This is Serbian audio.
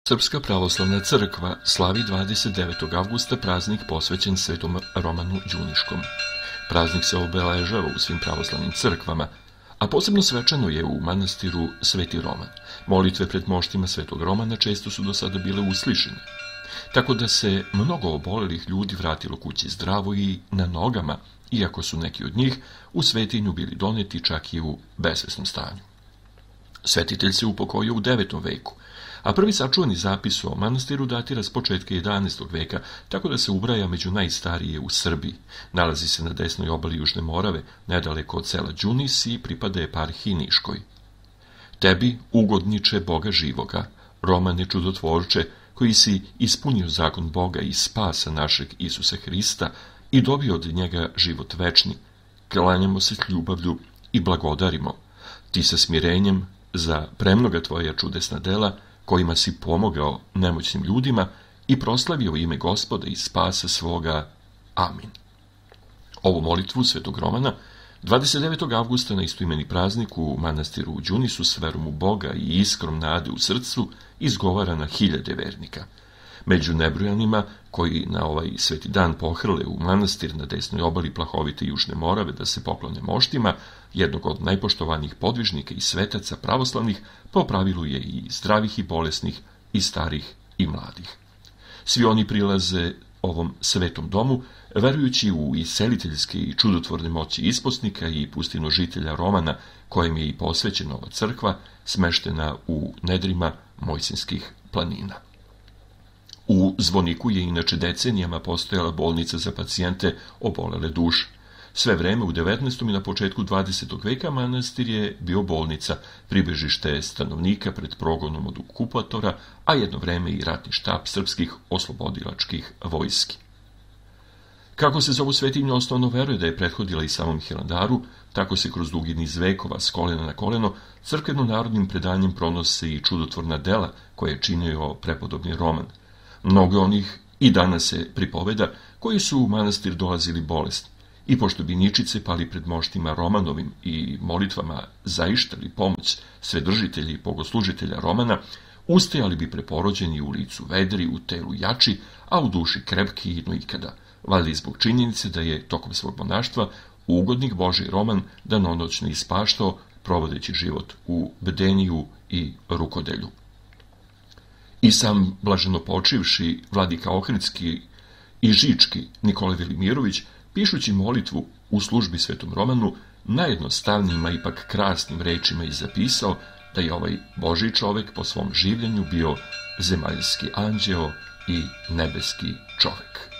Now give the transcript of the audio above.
Srpska pravoslavna crkva slavi 29. avgusta praznik posvećen Svetom Romanu Đuniškom. Praznik se obeležava u svim pravoslavnim crkvama, a posebno svečano je u manastiru Sveti Roman. Molitve pred moštima Svetog Romana često su do sada bile uslišene, tako da se mnogo obolelih ljudi vratilo kući zdravo i na nogama, iako su neki od njih u svetinju bili doneti čak i u besvesnom stanju. Svetitelj se upokojio u 9. veku, a prvi sačuvani zapis o manastiru datira s početka 11. veka, tako da se ubraja među najstarije u Srbiji. Nalazi se na desnoj obali Južne Morave, nedaleko od sela Đunis i pripada eparhiji Niškoj. Tebi, ugodniče Boga živoga, Romane čudotvorče, koji si ispunio zakon Boga i spasa našeg Isusa Hrista i dobio od njega život večni, klanjamo se s ljubavlju i blagodarimo ti sa smirenjem za premnoga tvoja čudesna dela, kojima si pomogao nemoćnim ljudima i proslavio ime Gospoda i spasa svoga. Amin. Ovu molitvu Svetog Romana 29. avgusta na istoimeni praznik u manastiru u Đunisu s verom u Boga i iskrom nade u srcu izgovara na hiljade vernika. Među nebrojanima koji na ovaj sveti dan pohrle u manastir na desnoj obali plahovite Južne Morave da se poklone moštima, jednog od najpoštovanijih podvižnika i svetaca pravoslavnih, po pravilu je i zdravih i bolesnih, i starih i mladih. Svi oni prilaze ovom svetom domu, verujući u iseliteljske i čudotvorne moći isposnika i pustinožitelja Romana, kojem je i posvećena ova crkva, smeštena u nedrima Mojsinskih planina. U zvoniku je inače decenijama postojala bolnica za pacijente obolele duše. Sve vreme u 19. i na početku 20. veka manastir je bio bolnica, pribežište stanovnika pred progonom od okupatora, a jedno vreme i ratni štab srpskih oslobodilačkih vojski. Kako se za ovu svetinju osnovno veruje da je prethodila i samom Hilandaru, tako se kroz dugi niz vekova s kolena na koleno crkveno-narodnim predanjem pronose i čudotvorna dela koje je činio prepodobni Roman. Mnogo onih i danas se pripoveda koji su u manastir dolazili bolesni, i pošto bi ničice pali pred moštima Romanovim i molitvama zaištali pomoć svedržitelja i bogoslužitelja Romana, ustajali bi preporođeni u licu vedri, u telu jači, a u duši krepki no ikada, valjda i zbog činjenice da je tokom svog monaštva ugodnik Božji Roman danonoćno ispaštao, provodeći život u bdeniju i rukodelju. I sam blaženopočivši vladika Ohridski i Žički Nikola Velimirović, pišući molitvu u službi Svetom Romanu, najjednostavnijim, a ipak krasnim rečima i zapisao da je ovaj Božji čovek po svom življenju bio zemaljski anđeo i nebeski čovek.